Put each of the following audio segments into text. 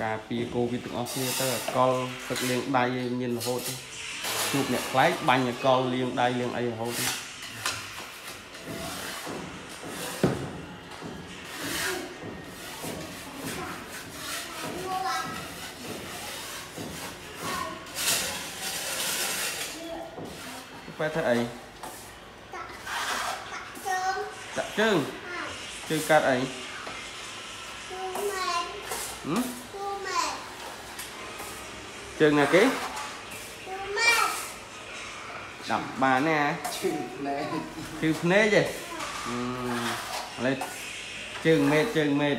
cà pi covid từng kia tới col thực liền đai nhìn là hốt chụp nhẹ lái banh col liền đai liền ấy hốt phải thấy đặt trơn cắt ấy trơn là cái đập bà nè chữ nế gì lấy trơn mệt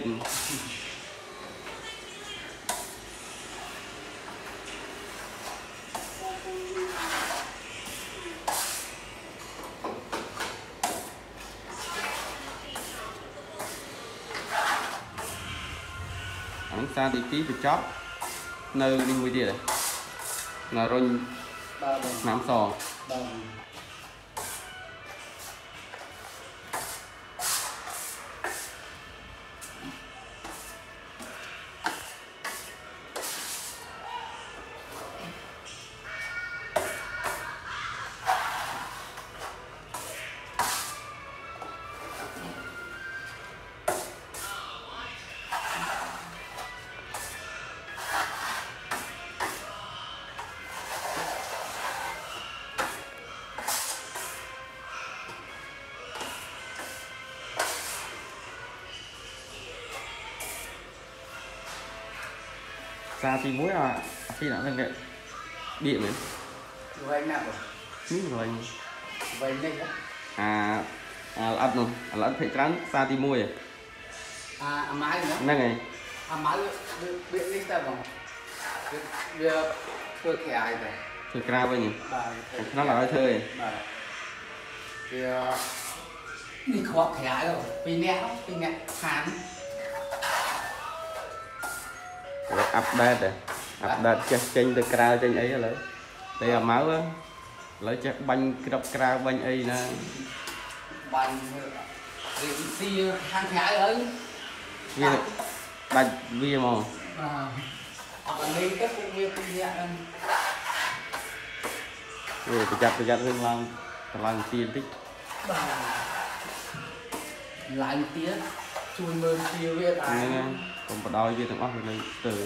xa thì tí bị chót nơi đi mới đi này là rồi nắm sò xa thì muối à khi nào lên cái điện này rồi anh nào rồi vậy này ăn luôn ăn phải trắng xa thì muối máy nữa nè này máy biết đi sao không việc tôi khẽ ai vậy tôi ra với nhỉ nó là thôi thì đi khó khẽ rồi vì nè hàn update chết trên từ cào trên ấy là đây là máu á lấy chắc banh cái đập cào banh ấy nè banh thì hàng khẽ ấy vì banh vì mà còn đi tất cũng như cái gì anh rồi tôi chặt hương làm tiền tích lại một tiếng chui mơn tiêu biết còn bắt đôi với thằng óc này từ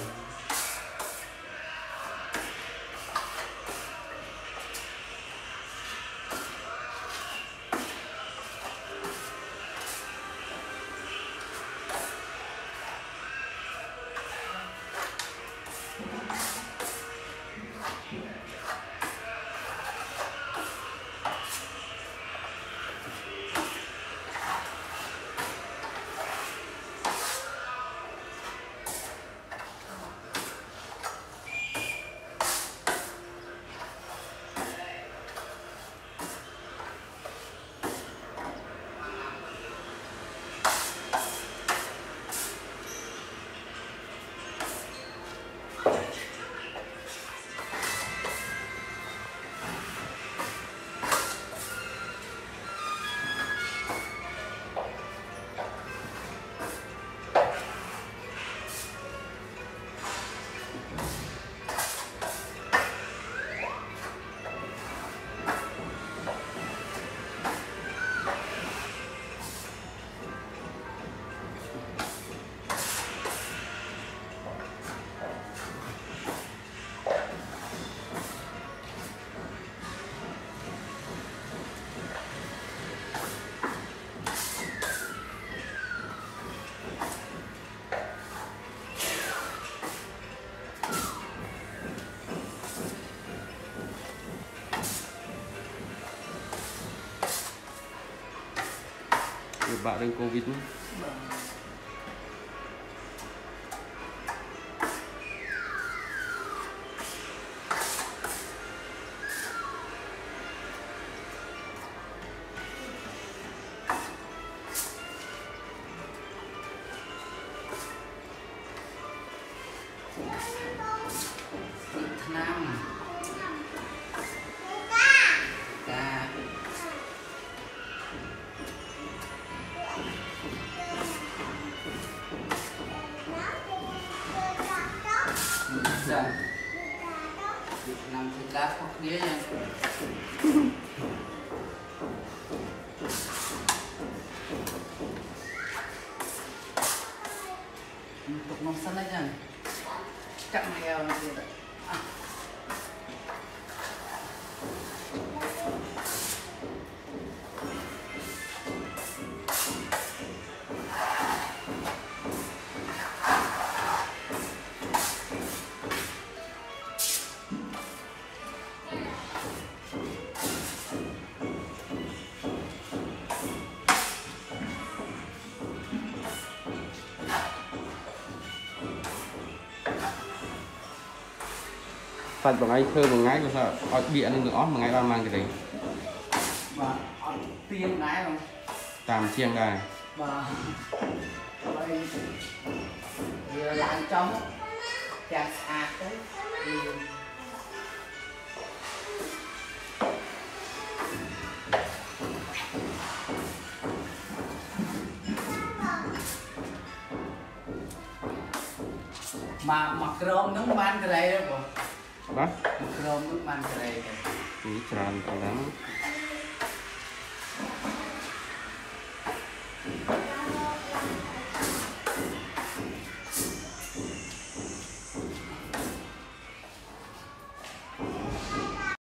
bạn đang Covid nữa. Nam Dạ. Việt Nam thì đá hoặc đĩa nha. Tục nông sân đấy nha. Chắc heo nó kia đấy. Phật bằng anh thơ một ngày sao ở địa nên nữa một ngày ba mang cái đấy Và tiên nái không? tàm chiêng đây Và vậy vừa làm trong chặt ạt đấy mà mặc rôm nước man cái đây đó bộ đó mặc rôm nước man cái đây thì tràn cả lắm